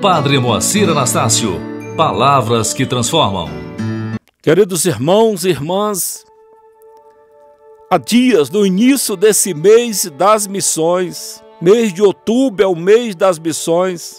Padre Moacir Anastácio, palavras que transformam. Queridos irmãos e irmãs, há dias no início desse mês das missões, mês de outubro é o mês das missões,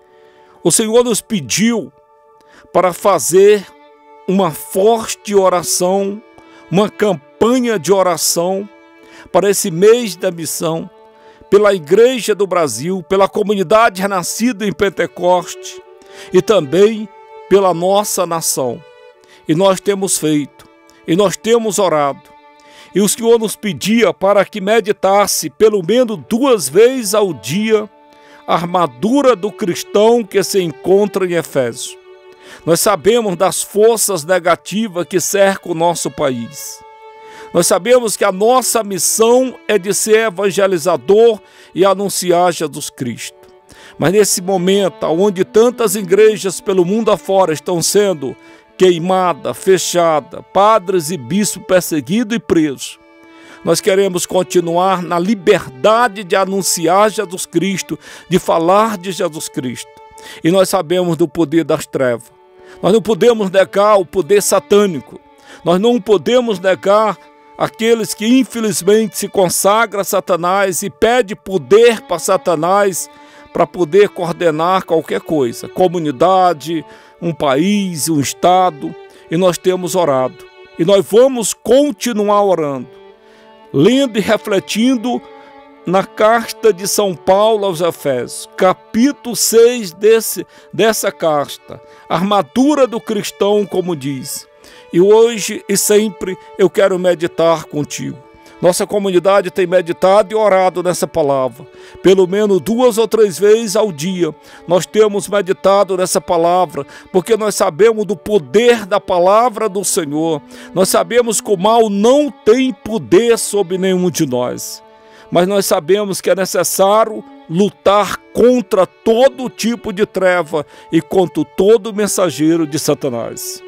o Senhor nos pediu para fazer uma forte oração, uma campanha de oração para esse mês da missão, pela Igreja do Brasil, pela comunidade renascida em Pentecoste e também pela nossa nação. E nós temos feito, e nós temos orado. E o Senhor nos pedia para que meditasse pelo menos 2 vezes ao dia a armadura do cristão que se encontra em Efésio. Nós sabemos das forças negativas que cercam o nosso país. Nós sabemos que a nossa missão é de ser evangelizador e anunciar Jesus Cristo. Mas nesse momento, onde tantas igrejas pelo mundo afora estão sendo queimadas, fechadas, padres e bispos perseguidos e presos, nós queremos continuar na liberdade de anunciar Jesus Cristo, de falar de Jesus Cristo. E nós sabemos do poder das trevas. Nós não podemos negar o poder satânico. Nós não podemos negar aqueles que infelizmente se consagram a Satanás e pede poder para Satanás para poder coordenar qualquer coisa, comunidade, um país, um estado, e nós temos orado. E nós vamos continuar orando, lendo e refletindo na carta de São Paulo aos Efésios, capítulo 6 dessa carta, armadura do cristão, como diz. E hoje e sempre eu quero meditar contigo. Nossa comunidade tem meditado e orado nessa palavra. Pelo menos 2 ou 3 vezes ao dia nós temos meditado nessa palavra, porque nós sabemos do poder da palavra do Senhor. Nós sabemos que o mal não tem poder sobre nenhum de nós. Mas nós sabemos que é necessário lutar contra todo tipo de treva e contra todo mensageiro de Satanás.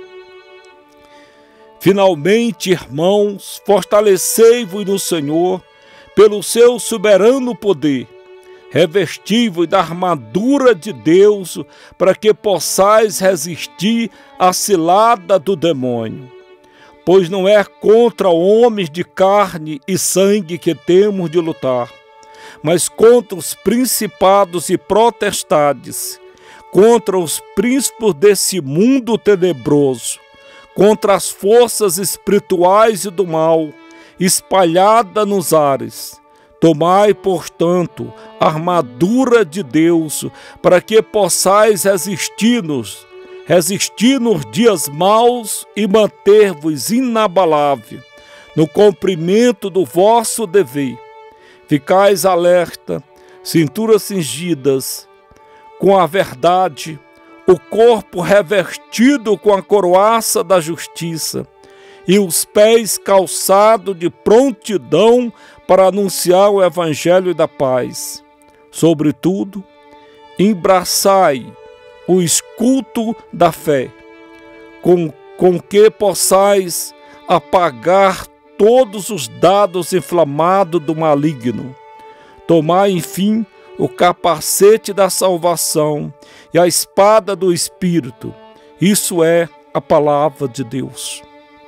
Finalmente, irmãos, fortalecei-vos no Senhor pelo seu soberano poder. Revesti-vos da armadura de Deus para que possais resistir à cilada do demônio. Pois não é contra homens de carne e sangue que temos de lutar, mas contra os principados e potestades, contra os príncipes desse mundo tenebroso, contra as forças espirituais e do mal, espalhada nos ares. Tomai, portanto, a armadura de Deus, para que possais resistir nos dias maus e manter-vos inabalável no cumprimento do vosso dever. Ficais alerta, cinturas cingidas com a verdade, o corpo revestido com a coroaça da justiça e os pés calçados de prontidão para anunciar o evangelho da paz. Sobretudo, embraçai o escudo da fé, com que possais apagar todos os dardos inflamados do maligno. Tomai, enfim, o capacete da salvação e a espada do Espírito. Isso é a palavra de Deus.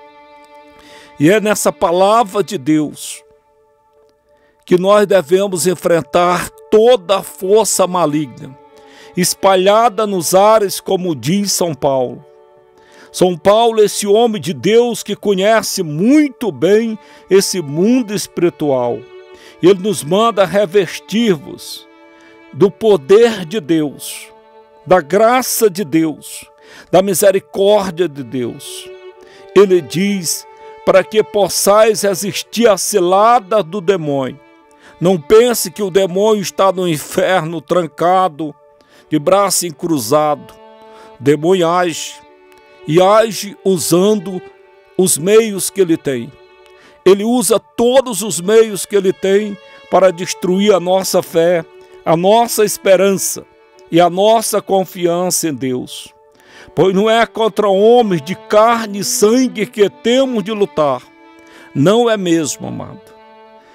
E é nessa palavra de Deus que nós devemos enfrentar toda a força maligna, espalhada nos ares, como diz São Paulo. São Paulo, esse homem de Deus que conhece muito bem esse mundo espiritual. Ele nos manda revestir-vos do poder de Deus, da graça de Deus, da misericórdia de Deus. Ele diz para que possais resistir à cilada do demônio. Não pense que o demônio está no inferno trancado, de braço cruzado. O demônio age, e age usando os meios que ele tem. Ele usa todos os meios que ele tem para destruir a nossa fé, a nossa esperança e a nossa confiança em Deus. Pois não é contra homens de carne e sangue que temos de lutar. Não é mesmo, amado.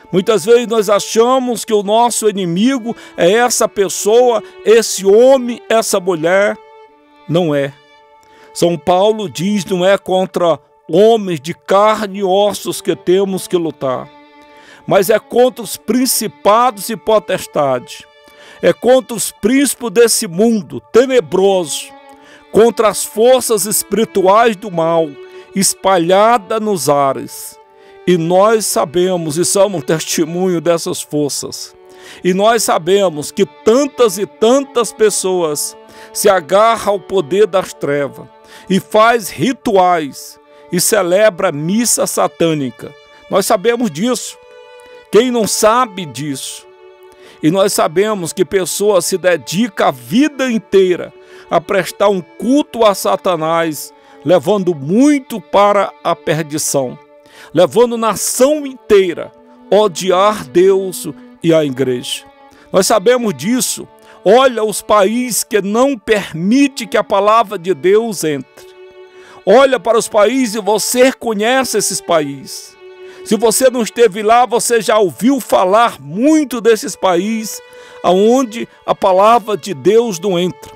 Muitas vezes nós achamos que o nosso inimigo é essa pessoa, esse homem, essa mulher. Não é. São Paulo diz, não é contra homens de carne e ossos que temos que lutar, mas é contra os principados e potestades, é contra os príncipes desse mundo tenebroso, contra as forças espirituais do mal, espalhadas nos ares. E nós sabemos e somos testemunho dessas forças. E nós sabemos que tantas e tantas pessoas se agarram ao poder das trevas e faz rituais e celebra missa satânica. Nós sabemos disso. Quem não sabe disso? E nós sabemos que pessoas se dedicam a vida inteira a prestar um culto a Satanás, levando muito para a perdição, levando nação inteira a odiar Deus e a igreja. Nós sabemos disso. Olha os países que não permitem que a palavra de Deus entre. Olha para os países e você conhece esses países. Se você não esteve lá, você já ouviu falar muito desses países onde a palavra de Deus não entra.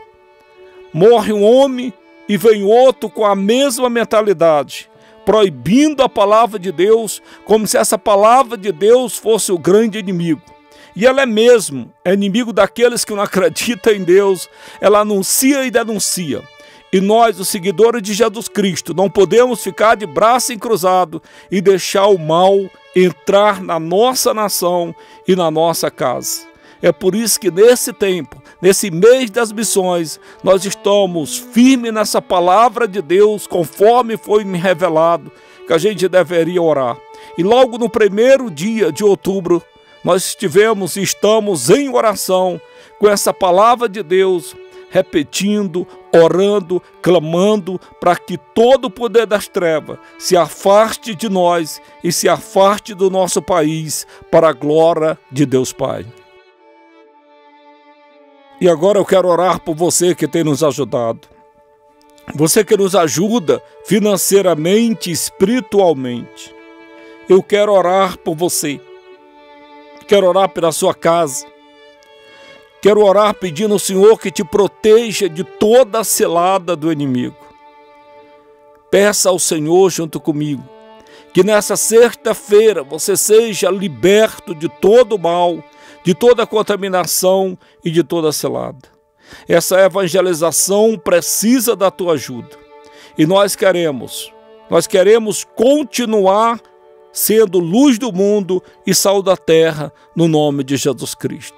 Morre um homem e vem outro com a mesma mentalidade, proibindo a palavra de Deus, como se essa palavra de Deus fosse o grande inimigo. E ela é inimigo daqueles que não acreditam em Deus. Ela anuncia e denuncia. E nós, os seguidores de Jesus Cristo, não podemos ficar de braço cruzado e deixar o mal entrar na nossa nação e na nossa casa. É por isso que nesse tempo, nesse mês das missões, nós estamos firmes nessa palavra de Deus, conforme foi me revelado, que a gente deveria orar. E logo no primeiro dia de outubro, nós estivemos e estamos em oração com essa palavra de Deus, repetindo, orando, clamando para que todo o poder das trevas se afaste de nós e se afaste do nosso país para a glória de Deus Pai. E agora eu quero orar por você que tem nos ajudado. Você que nos ajuda financeiramente e espiritualmente. Eu quero orar por você. Quero orar pela sua casa. Quero orar pedindo ao Senhor que te proteja de toda a cilada do inimigo. Peça ao Senhor junto comigo que nessa sexta-feira você seja liberto de todo o mal, de toda a contaminação e de toda a cilada. Essa evangelização precisa da tua ajuda. E nós queremos continuar sendo luz do mundo e sal da terra, no nome de Jesus Cristo.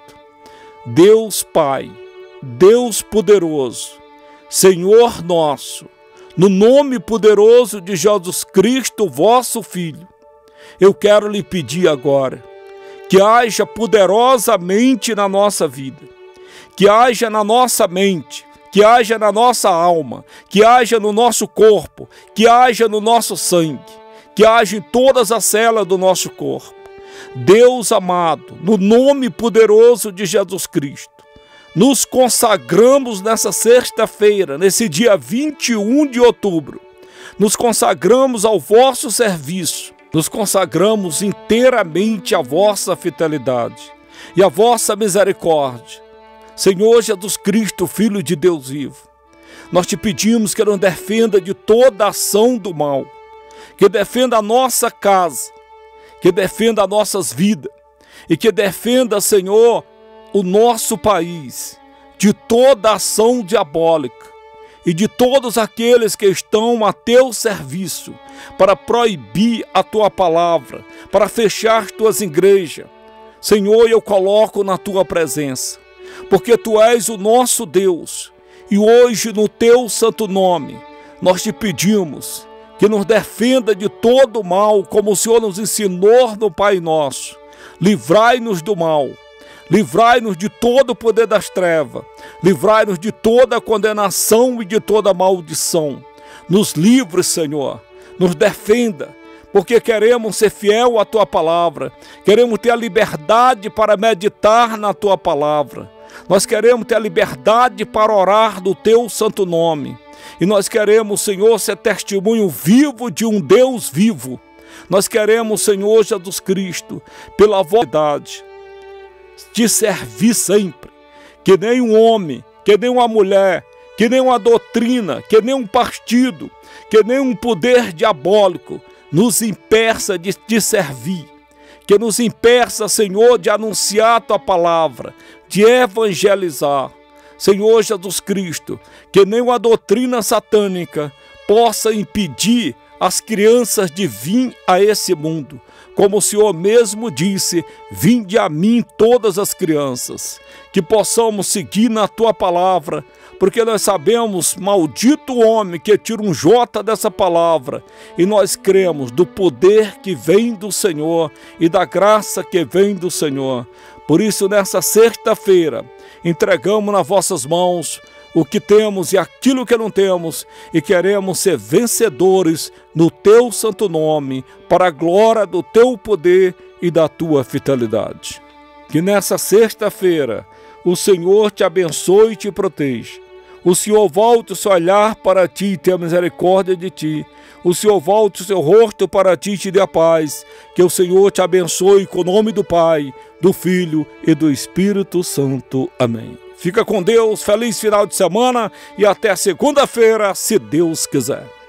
Deus Pai, Deus poderoso, Senhor nosso, no nome poderoso de Jesus Cristo, vosso Filho, eu quero lhe pedir agora que haja poderosamente na nossa vida, que haja na nossa mente, que haja na nossa alma, que haja no nosso corpo, que haja no nosso sangue, que haja em todas as células do nosso corpo. Deus amado, no nome poderoso de Jesus Cristo, nos consagramos nessa sexta-feira, nesse dia 21 de outubro, nos consagramos ao vosso serviço, nos consagramos inteiramente à vossa fidelidade e à vossa misericórdia. Senhor Jesus Cristo, Filho de Deus vivo, nós te pedimos que nos defenda de toda ação do mal, que defenda a nossa casa, que defenda as nossas vidas e que defenda, Senhor, o nosso país de toda ação diabólica e de todos aqueles que estão a teu serviço para proibir a tua palavra, para fechar tuas igrejas. Senhor, eu coloco na tua presença, porque tu és o nosso Deus e hoje no teu santo nome nós te pedimos que nos defenda de todo o mal, como o Senhor nos ensinou no Pai Nosso. Livrai-nos do mal, livrai-nos de todo o poder das trevas, livrai-nos de toda a condenação e de toda a maldição. Nos livre, Senhor, nos defenda, porque queremos ser fiel à Tua palavra, queremos ter a liberdade para meditar na Tua palavra, nós queremos ter a liberdade para orar no Teu santo nome. E nós queremos, Senhor, ser testemunho vivo de um Deus vivo, Nós queremos, Senhor Jesus Cristo, pela vontade, te servir sempre, que nem um homem, que nem uma mulher, que nem uma doutrina, que nem um partido, que nem um poder diabólico nos impeça de te servir, que nos impeça, Senhor, de anunciar a tua palavra, de evangelizar. Senhor Jesus Cristo, que nem uma doutrina satânica possa impedir as crianças de vir a esse mundo. Como o Senhor mesmo disse, vinde a mim todas as crianças, que possamos seguir na tua palavra, porque nós sabemos, maldito o homem que tira um J dessa palavra, e nós cremos do poder que vem do Senhor e da graça que vem do Senhor. Por isso, nessa sexta-feira, entregamos nas vossas mãos o que temos e aquilo que não temos, e queremos ser vencedores no teu santo nome, para a glória do teu poder e da tua fidelidade. Que nessa sexta-feira o Senhor te abençoe e te proteja. O Senhor volte o seu olhar para ti e tenha misericórdia de ti. O Senhor volte o seu rosto para ti e te dê a paz. Que o Senhor te abençoe com o nome do Pai, do Filho e do Espírito Santo. Amém. Fica com Deus, feliz final de semana e até segunda-feira, se Deus quiser.